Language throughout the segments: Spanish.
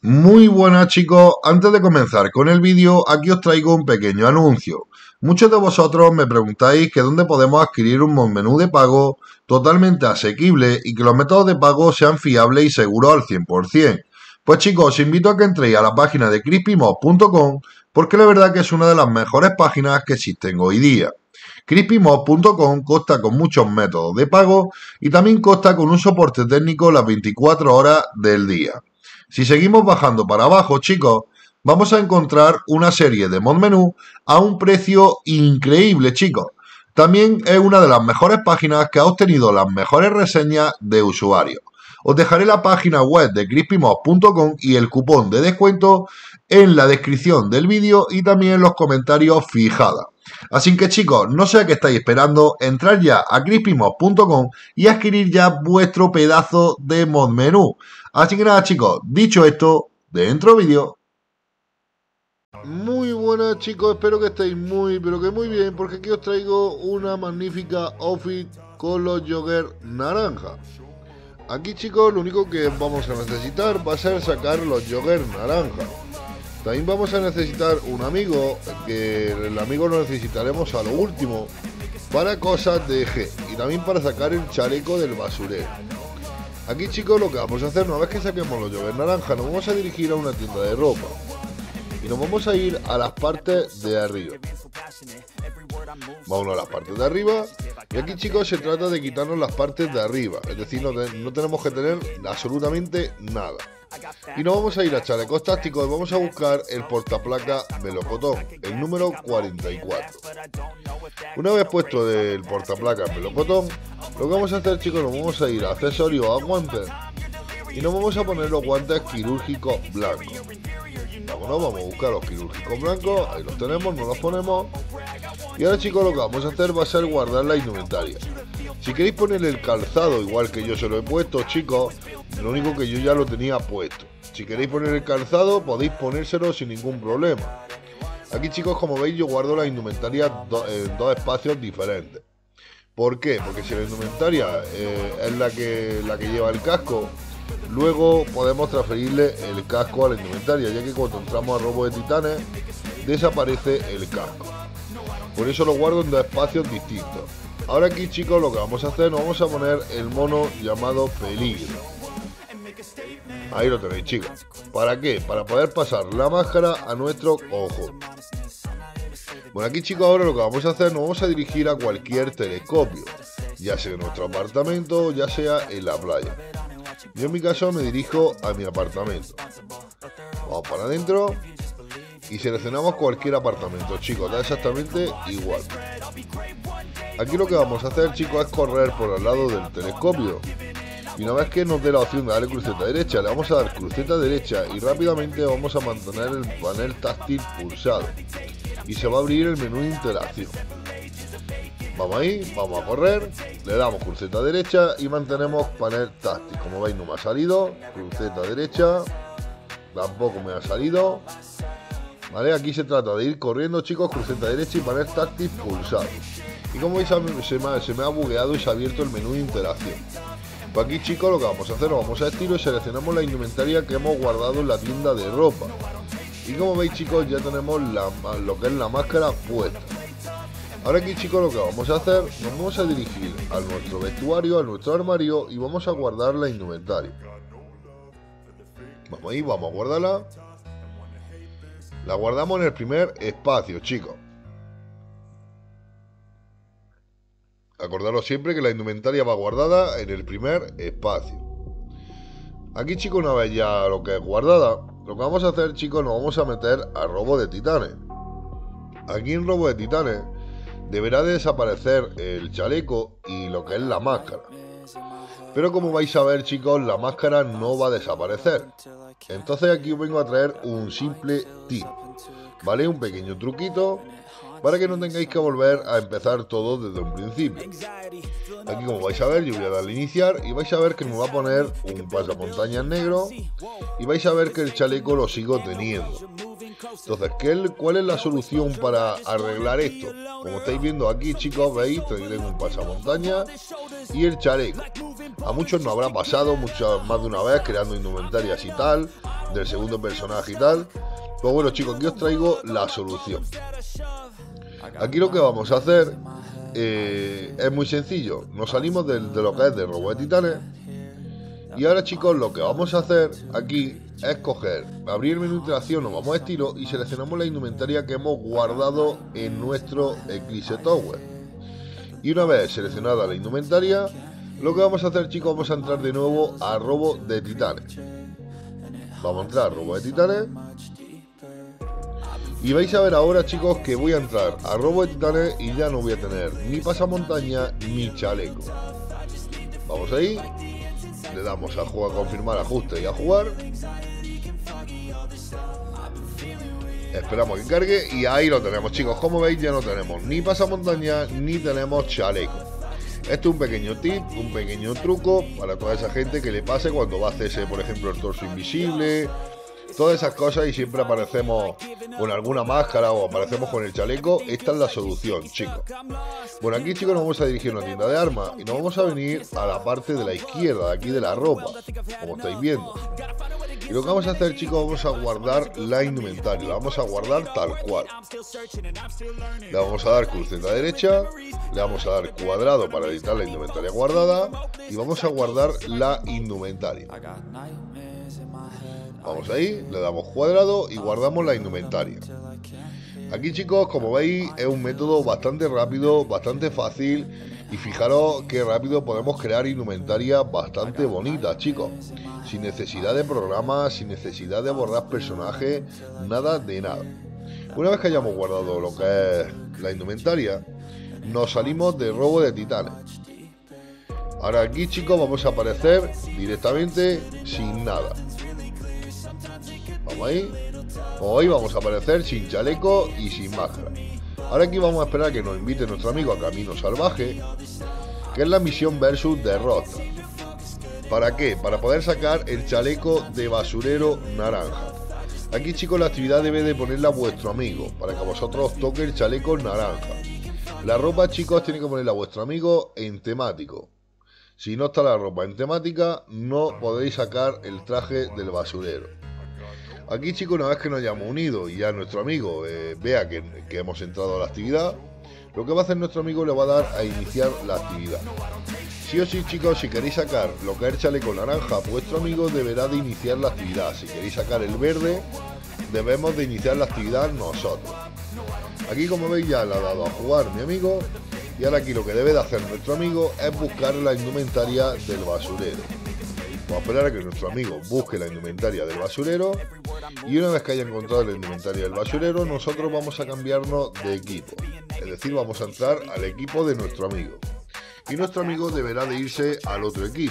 Muy buenas chicos, antes de comenzar con el vídeo, aquí os traigo un pequeño anuncio. Muchos de vosotros me preguntáis que dónde podemos adquirir un menú de pago totalmente asequible y que los métodos de pago sean fiables y seguros al 100%. Pues chicos, os invito a que entréis a la página de crispymob.com porque la verdad que es una de las mejores páginas que existen hoy día. crispymob.com consta con muchos métodos de pago y también consta con un soporte técnico las 24 horas del día. Si seguimos bajando para abajo, chicos, vamos a encontrar una serie de mod menú a un precio increíble, chicos. También es una de las mejores páginas que ha obtenido las mejores reseñas de usuarios. Os dejaré la página web de crispymob.com y el cupón de descuento en la descripción del vídeo y también en los comentarios fijados. Así que chicos, no sé a qué estáis esperando, entrar ya a crispymob.com y adquirir ya vuestro pedazo de mod menú. Así que nada chicos, dicho esto, dentro vídeo. Muy buenas chicos, espero que estéis muy bien, porque aquí os traigo una magnífica outfit con los joggers naranja. Aquí chicos, lo único que vamos a necesitar va a ser sacar los joggers naranja. También vamos a necesitar un amigo, que el amigo lo necesitaremos a lo último para cosas de G y también para sacar el chaleco del basurero. Aquí chicos, lo que vamos a hacer, una vez que saquemos los joggers naranja, nos vamos a dirigir a una tienda de ropa y nos vamos a ir a las partes de arriba. Vamos a las partes de arriba y aquí chicos se trata de quitarnos las partes de arriba, es decir, no tenemos que tener absolutamente nada. Y nos vamos a ir a chalecos tácticos y vamos a buscar el portaplaca melocotón, el número 44. Una vez puesto el portaplaca melocotón, lo que vamos a hacer chicos, nos vamos a ir a accesorios, a guantes y nos vamos a poner los guantes quirúrgicos blancos. Vámonos, vamos a buscar los quirúrgicos blancos, ahí los tenemos, nos los ponemos. Y ahora chicos, lo que vamos a hacer va a ser guardar la indumentaria. Si queréis ponerle el calzado igual que yo se lo he puesto chicos, lo único que yo ya lo tenía puesto. Si queréis poner el calzado podéis ponérselo sin ningún problema. Aquí chicos, como veis, yo guardo la indumentaria en dos espacios diferentes. ¿Por qué? Porque si la indumentaria es la que lleva el casco, luego podemos transferirle el casco a la indumentaria, ya que cuando entramos a robo de titanes desaparece el casco. Por eso lo guardo en dos espacios distintos. Ahora aquí chicos, lo que vamos a hacer, nos vamos a poner el mono llamado peligro. Ahí lo tenéis chicos. ¿Para qué? Para poder pasar la máscara a nuestro ojo. Bueno, aquí chicos, ahora lo que vamos a hacer, nos vamos a dirigir a cualquier telescopio, ya sea en nuestro apartamento, ya sea en la playa. Yo en mi caso me dirijo a mi apartamento. Vamos para adentro y seleccionamos cualquier apartamento, chicos, da exactamente igual. Aquí lo que vamos a hacer chicos es correr por al lado del telescopio. Y una vez que nos dé la opción de darle cruceta derecha, le vamos a dar cruceta derecha y rápidamente vamos a mantener el panel táctil pulsado. Y se va a abrir el menú de interacción. Vamos ahí, vamos a correr, le damos cruceta derecha y mantenemos panel táctil. Como veis no me ha salido, cruceta derecha, tampoco me ha salido. Vale, aquí se trata de ir corriendo chicos, cruceta derecha y panel táctil pulsado. Y como veis se me ha bugueado y se ha abierto el menú de interacción. Pues aquí chicos lo que vamos a hacer, nos vamos a estilo y seleccionamos la indumentaria que hemos guardado en la tienda de ropa. Y como veis chicos ya tenemos lo que es la máscara puesta. Ahora aquí chicos lo que vamos a hacer, nos vamos a dirigir a nuestro vestuario, a nuestro armario y vamos a guardar la indumentaria. Vamos ahí, vamos a guardarla. La guardamos en el primer espacio chicos. Acordaros siempre que la indumentaria va guardada en el primer espacio. Aquí chicos, una vez ya lo que es guardada, lo que vamos a hacer chicos, nos vamos a meter a robo de titanes. Aquí en robo de titanes deberá de desaparecer el chaleco y lo que es la máscara. Pero como vais a ver chicos, la máscara no va a desaparecer. Entonces aquí os vengo a traer un simple tip, ¿vale? Un pequeño truquito para que no tengáis que volver a empezar todo desde un principio. Aquí como vais a ver, yo voy a darle a iniciar y vais a ver que me va a poner un pasamontañas negro y vais a ver que el chaleco lo sigo teniendo. Entonces, ¿cuál es la solución para arreglar esto? Como estáis viendo aquí, chicos, veis, tengo un pasamontaña y el chaleco. A muchos nos habrá pasado más de una vez creando indumentarias y tal, del segundo personaje y tal. Pues bueno, chicos, aquí os traigo la solución. Aquí lo que vamos a hacer es muy sencillo. Nos salimos de lo que es de Robo de Titanes. Y ahora, chicos, lo que vamos a hacer aquí es coger, abrir el menú de interacción, nos vamos a estilo y seleccionamos la indumentaria que hemos guardado en nuestro Eclipse Tower. Y una vez seleccionada la indumentaria, lo que vamos a hacer, chicos, vamos a entrar de nuevo a Robo de Titanes. Vamos a entrar a Robo de Titanes. Y vais a ver ahora, chicos, que voy a entrar a Robo de Titanes y ya no voy a tener ni pasamontaña ni chaleco. Vamos ahí. Le damos a jugar, confirmar ajuste y a jugar. Esperamos que cargue y ahí lo tenemos, chicos. Como veis, ya no tenemos ni pasamontaña ni tenemos chaleco. Esto es un pequeño tip, un pequeño truco para toda esa gente que le pase cuando va a hacerse, por ejemplo, el torso invisible, todas esas cosas, y siempre aparecemos con alguna máscara o aparecemos con el chaleco. Esta es la solución, chicos. Bueno, aquí, chicos, nos vamos a dirigir a una tienda de armas y nos vamos a venir a la parte de la izquierda, de aquí de la ropa, como estáis viendo. Y lo que vamos a hacer, chicos, vamos a guardar la indumentaria, la vamos a guardar tal cual. Le vamos a dar cruceta derecha, le vamos a dar cuadrado para editar la indumentaria guardada y vamos a guardar la indumentaria. Vamos ahí, le damos cuadrado y guardamos la indumentaria. Aquí, chicos, como veis, es un método bastante rápido, bastante fácil. Y fijaros qué rápido podemos crear indumentarias bastante bonitas, chicos. Sin necesidad de programas, sin necesidad de borrar personajes, nada de nada. Una vez que hayamos guardado lo que es la indumentaria, nos salimos de Robo de Titanes. Ahora aquí, chicos, vamos a aparecer directamente sin nada. Vamos ahí. Hoy vamos a aparecer sin chaleco y sin máscara. Ahora aquí vamos a esperar a que nos invite nuestro amigo a Camino Salvaje, que es la misión versus derrota. ¿Para qué? Para poder sacar el chaleco de basurero naranja. Aquí, chicos, la actividad debe de ponerla a vuestro amigo, para que a vosotros os toque el chaleco naranja. La ropa, chicos, tiene que ponerla a vuestro amigo en temático. Si no está la ropa en temática, no podéis sacar el traje del basurero. Aquí, chicos, una vez que nos hayamos unido y ya nuestro amigo vea que hemos entrado a la actividad, lo que va a hacer nuestro amigo le va a dar a iniciar la actividad. Sí o sí, chicos, si queréis sacar lo que es el chaleco naranja, vuestro amigo deberá de iniciar la actividad. Si queréis sacar el verde, debemos de iniciar la actividad nosotros. Aquí, como veis, ya le ha dado a jugar mi amigo. Y ahora aquí lo que debe de hacer nuestro amigo es buscar la indumentaria del basurero. Vamos a esperar a que nuestro amigo busque la indumentaria del basurero. Y una vez que haya encontrado la indumentaria del basurero, nosotros vamos a cambiarnos de equipo. Es decir, vamos a entrar al equipo de nuestro amigo. Y nuestro amigo deberá de irse al otro equipo.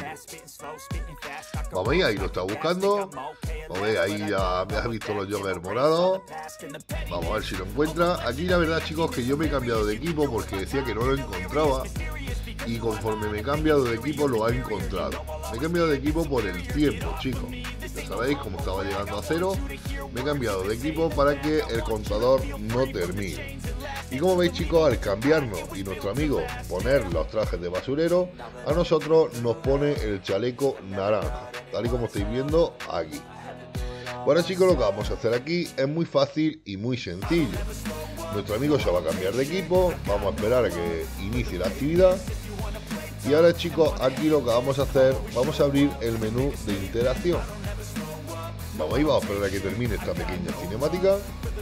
Vamos ahí lo está buscando. Vamos a ver, ahí ya me has visto los joggers morados. Vamos a ver si lo encuentra. Aquí la verdad, chicos, que yo me he cambiado de equipo porque decía que no lo encontraba. Y conforme me he cambiado de equipo lo ha encontrado. Me he cambiado de equipo por el tiempo, chicos. Ya sabéis, como estaba llegando a 0, me he cambiado de equipo para que el contador no termine. Y como veis, chicos, al cambiarnos y nuestro amigo poner los trajes de basurero, a nosotros nos pone el chaleco naranja, tal y como estáis viendo aquí. Bueno, chicos, lo que vamos a hacer aquí es muy fácil y muy sencillo. Nuestro amigo se va a cambiar de equipo, vamos a esperar a que inicie la actividad. Y ahora, chicos, aquí lo que vamos a hacer, vamos a abrir el menú de interacción. Vamos a esperar a que termine esta pequeña cinemática.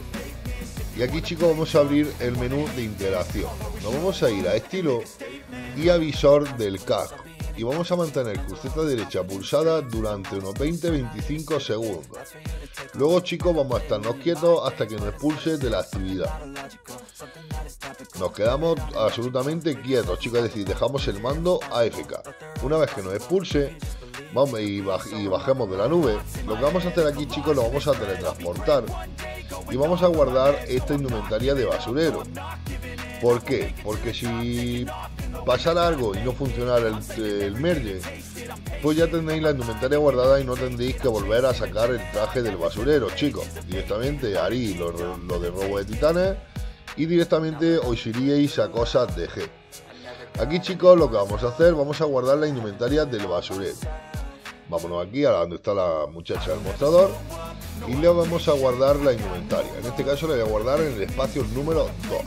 Y aquí, chicos, vamos a abrir el menú de interacción. Nos vamos a ir a estilo y a visor del casco. Y vamos a mantener cruceta derecha pulsada durante unos 20-25 segundos. Luego, chicos, vamos a estarnos quietos hasta que nos expulse de la actividad. Nos quedamos absolutamente quietos, chicos, es decir, dejamos el mando AFK. Una vez que nos expulse, vamos y bajemos de la nube, lo que vamos a hacer aquí, chicos, lo vamos a teletransportar y vamos a guardar esta indumentaria de basurero. ¿Por qué? Porque si pasara algo y no funcionara el merge, después ya tenéis la indumentaria guardada y no tendréis que volver a sacar el traje del basurero, chicos. Directamente haréis lo de robo de titanes y directamente os iríais a cosas de G. Aquí, chicos, lo que vamos a hacer, vamos a guardar la indumentaria del basurero. Vámonos aquí a donde está la muchacha del mostrador y le vamos a guardar la indumentaria. En este caso le voy a guardar en el espacio número 2.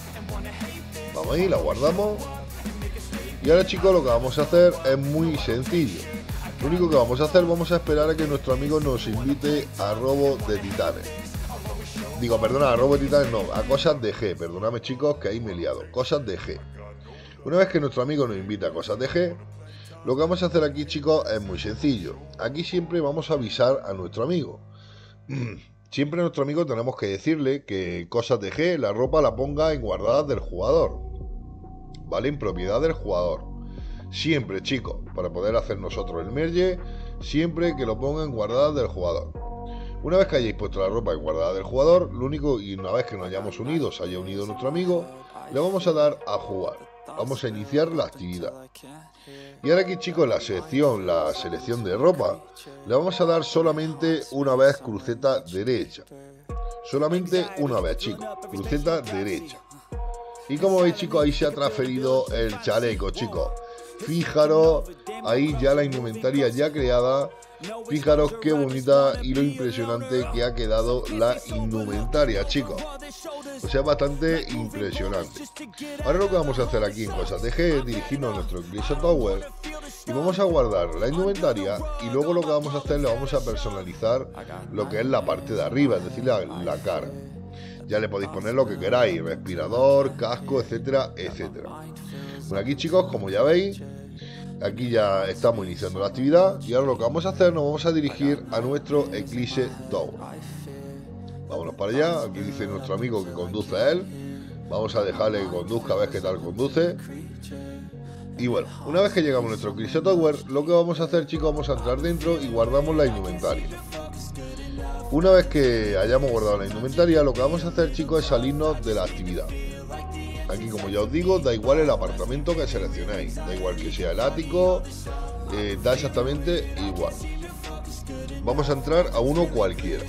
Vamos ahí, la guardamos. Y ahora, chicos, lo que vamos a hacer es muy sencillo. Lo único que vamos a hacer, vamos a esperar a que nuestro amigo nos invite a robo de titanes. Digo, perdona, a robo de titanes no, a cosas de G. Perdóname, chicos, que ahí me he liado. Cosas de G. Una vez que nuestro amigo nos invita a cosas de G, lo que vamos a hacer aquí, chicos, es muy sencillo. Aquí siempre vamos a avisar a nuestro amigo. Siempre a nuestro amigo tenemos que decirle que cosas de G, la ropa la ponga en guardadas del jugador. ¿Vale? En propiedad del jugador. Siempre, chicos, para poder hacer nosotros el merge, siempre que lo pongan guardadas del jugador. Una vez que hayáis puesto la ropa en guardada del jugador, lo único, y una vez que nos hayamos unido, se haya unido nuestro amigo, le vamos a dar a jugar. Vamos a iniciar la actividad. Y ahora aquí, chicos, la selección de ropa, le vamos a dar solamente una vez cruceta derecha. Solamente una vez, chicos, cruceta derecha. Y como veis, chicos, ahí se ha transferido el chaleco, chicos. Fijaros, ahí ya la indumentaria ya creada. Fijaros qué bonita y lo impresionante que ha quedado la indumentaria, chicos. O sea, bastante impresionante. Ahora lo que vamos a hacer aquí en Cosas de G es dirigirnos a nuestro Eclipse Tower y vamos a guardar la indumentaria, y luego lo que vamos a hacer, le vamos a personalizar lo que es la parte de arriba, es decir, la cara. Ya le podéis poner lo que queráis, respirador, casco, etcétera, etcétera. Bueno, aquí, chicos, como ya veis, aquí ya estamos iniciando la actividad y ahora lo que vamos a hacer, nos vamos a dirigir a nuestro Eclipse Tower. Vámonos para allá. Aquí dice nuestro amigo que conduce a él. Vamos a dejarle que conduzca, a ver qué tal conduce. Y bueno, una vez que llegamos a nuestro Eclipse Tower, lo que vamos a hacer, chicos, vamos a entrar dentro y guardamos la indumentaria. Una vez que hayamos guardado la indumentaria, lo que vamos a hacer, chicos, es salirnos de la actividad. Aquí, como ya os digo, da igual el apartamento que seleccionéis, da igual que sea el ático, da exactamente igual. Vamos a entrar a uno cualquiera.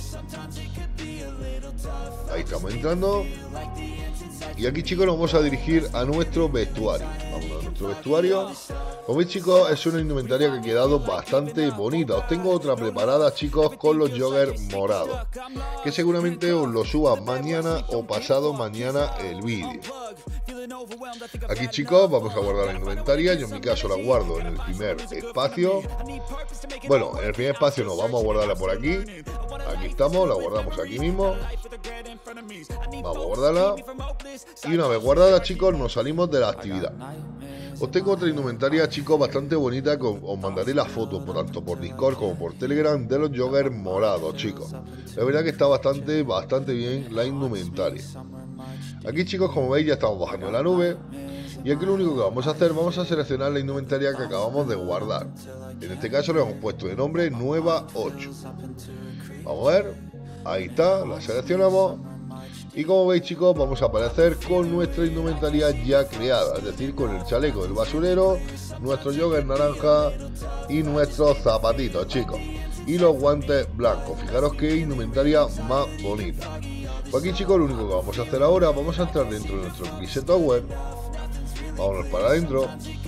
Ahí estamos entrando. Y aquí, chicos, nos vamos a dirigir a nuestro vestuario. Vamos a nuestro vestuario. Como veis, chicos, es una indumentaria que ha quedado bastante bonita. Os tengo otra preparada, chicos, con los joggers morados, que seguramente os lo suba mañana o pasado mañana el vídeo. Aquí, chicos, vamos a guardar la indumentaria. Yo en mi caso la guardo en el primer espacio. Bueno, en el primer espacio no, vamos a guardarla por aquí. Aquí estamos, la guardamos aquí mismo. Vamos a guardarla. Y una vez guardada, chicos, nos salimos de la actividad. Os tengo otra indumentaria, chicos, bastante bonita, que os mandaré la foto tanto por Discord como por Telegram de los joggers morados, chicos. La verdad que está bastante bien la indumentaria. Aquí, chicos, como veis, ya estamos bajando de la nube. Y aquí lo único que vamos a hacer, vamos a seleccionar la indumentaria que acabamos de guardar. En este caso le hemos puesto de nombre Nueva 8. Vamos a ver, ahí está, la seleccionamos. Y como veis, chicos, vamos a aparecer con nuestra indumentaria ya creada, es decir, con el chaleco del basurero, nuestro jogger naranja y nuestros zapatitos, chicos, y los guantes blancos. Fijaros qué indumentaria más bonita. Pues aquí, chicos, lo único que vamos a hacer ahora, vamos a entrar dentro de nuestro Eclipse Tower. Vámonos para adentro.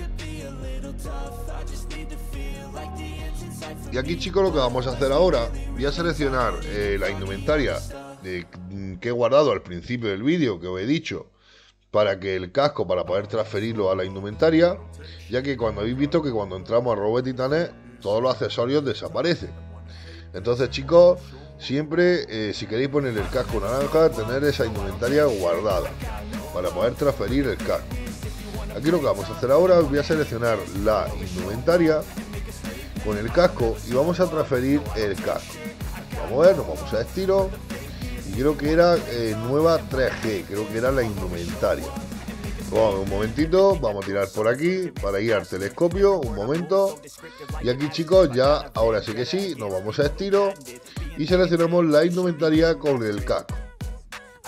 Y aquí, chicos, lo que vamos a hacer ahora, voy a seleccionar la indumentaria que he guardado al principio del vídeo, que os he dicho, para que el casco, para poder transferirlo a la indumentaria, ya que cuando habéis visto que cuando entramos a Robo de Titanes, todos los accesorios desaparecen. Entonces, chicos, siempre, si queréis poner el casco naranja, tener esa indumentaria guardada, para poder transferir el casco. Aquí lo que vamos a hacer ahora, voy a seleccionar la indumentaria con el casco y vamos a transferir el casco. Vamos a ver, nos vamos a estilo. Y creo que era nueva 3G, creo que era la indumentaria. Bueno, un momentito, vamos a tirar por aquí para ir al telescopio, un momento. Y aquí, chicos, ya, ahora sí que sí, nos vamos a estilo y seleccionamos la indumentaria con el casco.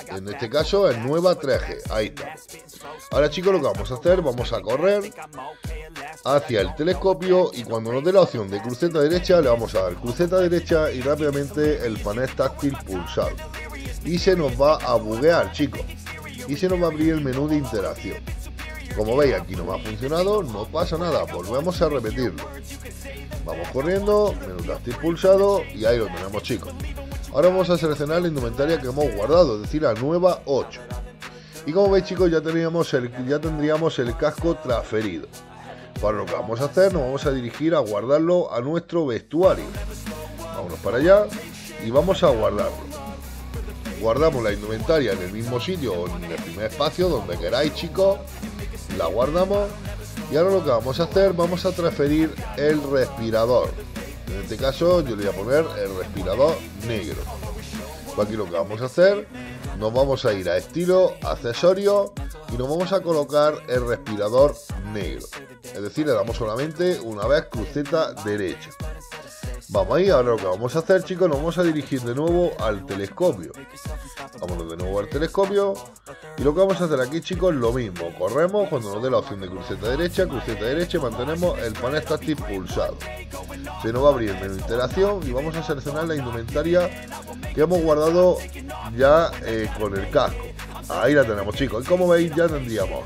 En este caso es nueva 3G. Ahí está. Ahora chicos, lo que vamos a hacer, vamos a correr hacia el telescopio y cuando nos dé la opción de cruceta derecha, le vamos a dar cruceta derecha y rápidamente el panel táctil pulsado. Y se nos va a buguear, chicos. Y se nos va a abrir el menú de interacción. Como veis, aquí no me ha funcionado, no pasa nada, volvemos a repetirlo. Vamos corriendo, menú táctil pulsado y ahí lo tenemos, chicos. Ahora vamos a seleccionar la indumentaria que hemos guardado, es decir, la nueva 8. Y como veis, chicos, ya tendríamos el casco transferido. Para lo que vamos a hacer, nos vamos a dirigir a guardarlo a nuestro vestuario. Vámonos para allá y vamos a guardarlo. Guardamos la indumentaria en el mismo sitio o en el primer espacio, donde queráis, chicos. La guardamos y ahora lo que vamos a hacer, vamos a transferir el respirador. En este caso yo le voy a poner el respirador negro. Pues aquí lo que vamos a hacer, nos vamos a ir a estilo, accesorios y nos vamos a colocar el respirador negro. Es decir, le damos solamente una vez cruceta derecha. Vamos ahí, ahora lo que vamos a hacer, chicos, nos vamos a dirigir de nuevo al telescopio. Vámonos de nuevo al telescopio. Y lo que vamos a hacer aquí, chicos, es lo mismo. Corremos cuando nos dé la opción de cruceta derecha y mantenemos el panel táctil pulsado. Se nos va a abrir el menú de interacción y vamos a seleccionar la indumentaria que hemos guardado ya con el casco. Ahí la tenemos, chicos. Y como veis, ya tendríamos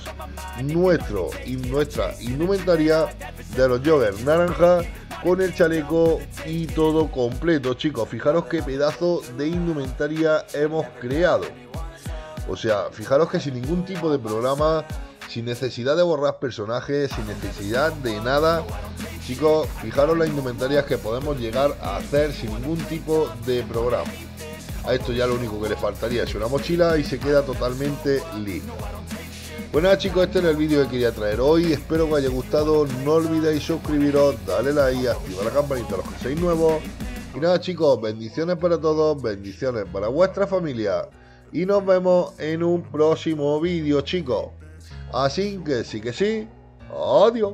nuestra indumentaria de los joggers naranja con el chaleco y todo completo, chicos. Fijaros qué pedazo de indumentaria hemos creado. O sea, fijaros que sin ningún tipo de programa, sin necesidad de borrar personajes, sin necesidad de nada. Chicos, fijaros las indumentarias que podemos llegar a hacer sin ningún tipo de programa. A esto ya lo único que le faltaría es una mochila y se queda totalmente listo. Pues nada, chicos, este era el vídeo que quería traer hoy. Espero que os haya gustado. No olvidéis suscribiros, darle like, activar la campanita a los que seáis nuevos. Y nada, chicos, bendiciones para todos, bendiciones para vuestra familia. Y nos vemos en un próximo vídeo, chicos. Así que sí. Adiós.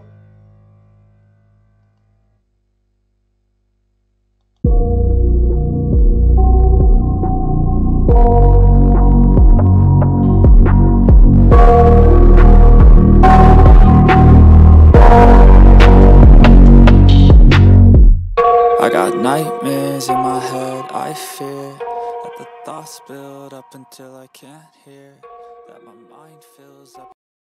I got nightmares in my head, I fear that the thoughts build up until I can't hear, that my mind fills up.